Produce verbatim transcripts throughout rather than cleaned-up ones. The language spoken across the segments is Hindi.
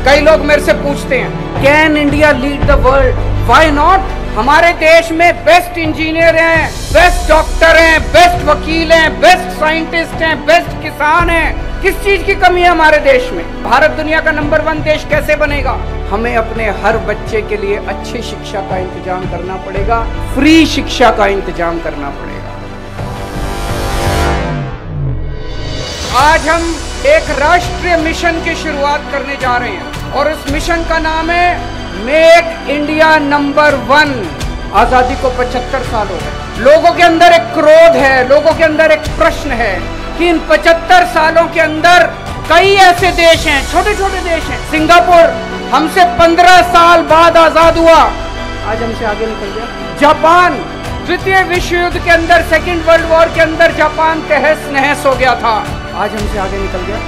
कई लोग मेरे से पूछते हैं, can India lead the world? Why not? हमारे देश में बेस्ट इंजीनियर हैं, बेस्ट डॉक्टर हैं, बेस्ट वकील हैं, बेस्ट साइंटिस्ट हैं, बेस्ट किसान हैं। किस चीज की कमी है हमारे देश में? भारत दुनिया का नंबर वन देश कैसे बनेगा? हमें अपने हर बच्चे के लिए अच्छी शिक्षा का इंतजाम करना पड़ेगा, फ्री शिक्षा का इंतजाम करना पड़ेगा। आज हम एक राष्ट्रीय मिशन की शुरुआत करने जा रहे हैं और उस मिशन का नाम है मेक इंडिया नंबर वन। आजादी को पचहत्तर साल हो गए। लोगों के अंदर एक क्रोध है, लोगों के अंदर एक प्रश्न है कि इन पचहत्तर सालों के अंदर कई ऐसे देश हैं, छोटे छोटे देश हैं। सिंगापुर हमसे पंद्रह साल बाद आजाद हुआ, आज हमसे आगे निकल गया। जापान द्वितीय विश्व युद्ध के अंदर, सेकेंड वर्ल्ड वॉर के अंदर जापान तहस नहस हो गया था, आज हमसे आगे निकल गया।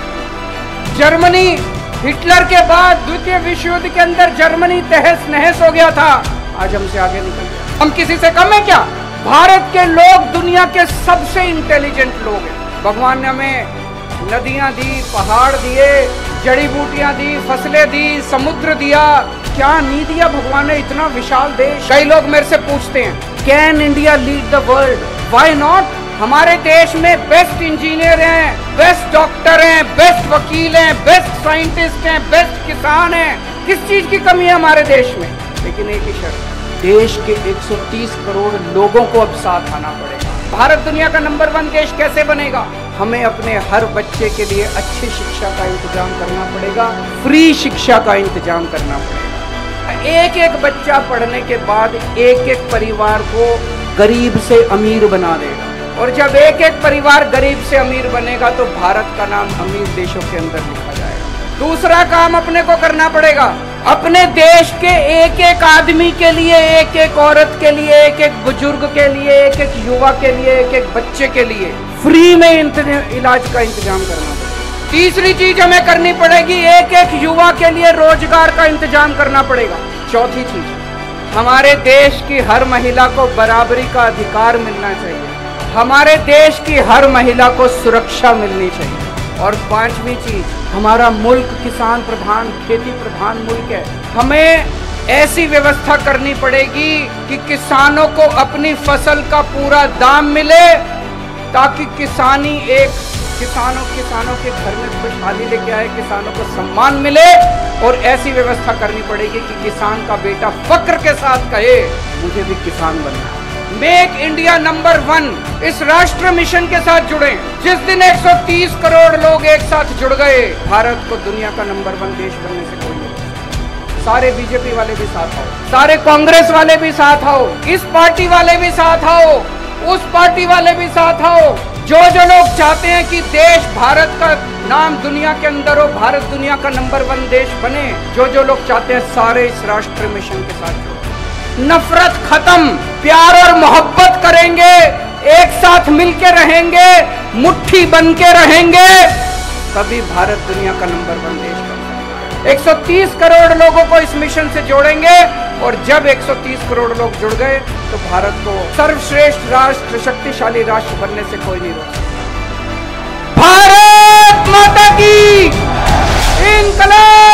जर्मनी हिटलर के बाद द्वितीय विश्व युद्ध के अंदर जर्मनी तहस नहस हो गया था, आज हमसे आगे निकल गया। हम किसी से कम है क्या? भारत के लोग दुनिया के सबसे इंटेलिजेंट लोग हैं। भगवान ने हमें नदियां दी, पहाड़ दिए, जड़ी बूटियां दी, फसलें दी, समुद्र दिया। क्या नहीं दिया भगवान ने? इतना विशाल देश। कई लोग मेरे से पूछते हैं, can India lead the world? Why not? हमारे देश में बेस्ट इंजीनियर हैं, बेस्ट डॉक्टर हैं, बेस्ट वकील हैं, बेस्ट साइंटिस्ट हैं, बेस्ट किसान हैं। किस चीज की कमी है हमारे देश में? लेकिन एक ही शर्त, देश के एक सौ तीस करोड़ लोगों को अब साथ आना पड़ेगा। भारत दुनिया का नंबर वन देश कैसे बनेगा? हमें अपने हर बच्चे के लिए अच्छी शिक्षा का इंतजाम करना पड़ेगा, फ्री शिक्षा का इंतजाम करना पड़ेगा। एक एक बच्चा पढ़ने के बाद एक एक परिवार को गरीब से अमीर बना देगा, और जब एक एक परिवार गरीब से अमीर बनेगा तो भारत का नाम अमीर देशों के अंदर लिखा जाएगा। दूसरा काम अपने को करना पड़ेगा, अपने देश के एक एक आदमी के लिए, एक एक औरत के लिए, एक एक बुजुर्ग के लिए, एक एक युवा के लिए, एक एक बच्चे के लिए फ्री में इलाज का इंतजाम करना पड़ेगा। तीसरी चीज हमें करनी पड़ेगी, एक एक युवा के लिए रोजगार का इंतजाम करना पड़ेगा। चौथी चीज, हमारे देश की हर महिला को बराबरी का अधिकार मिलना चाहिए, हमारे देश की हर महिला को सुरक्षा मिलनी चाहिए। और पांचवी चीज, हमारा मुल्क किसान प्रधान, खेती प्रधान मुल्क है। हमें ऐसी व्यवस्था करनी पड़ेगी कि किसानों को अपनी फसल का पूरा दाम मिले, ताकि किसानी एक किसानों किसानों के घर में खुशहाली लेके आए, किसानों को सम्मान मिले। और ऐसी व्यवस्था करनी पड़ेगी कि किसान का बेटा फक्र के साथ कहे, मुझे भी किसान बनना है। मेक इंडिया नंबर वन इस राष्ट्र मिशन के साथ जुड़े। जिस दिन एक सौ तीस करोड़ लोग एक साथ जुड़ गए, भारत को दुनिया का नंबर वन देश बनने से कोई नहीं। सारे बीजेपी वाले भी साथ आओ, सारे कांग्रेस वाले भी साथ आओ, इस पार्टी वाले भी साथ आओ, उस पार्टी वाले भी साथ आओ। जो जो लोग चाहते हैं कि देश भारत का नाम दुनिया के अंदर हो, भारत दुनिया का नंबर वन देश बने, जो जो लोग चाहते हैं सारे इस राष्ट्र मिशन के साथ जुड़ो। नफरत खत्म, प्यार और मोहब्बत करेंगे, एक साथ मिलके रहेंगे, मुट्ठी बन के रहेंगे, तभी भारत दुनिया का नंबर वन देश बनेगा। एक सौ तीस करोड़ लोगों को इस मिशन से जोड़ेंगे, और जब एक सौ तीस करोड़ लोग जुड़ गए तो भारत को सर्वश्रेष्ठ राष्ट्र, शक्तिशाली राष्ट्र बनने से कोई नहीं रोक सकता। भारत माता की इंकलाब।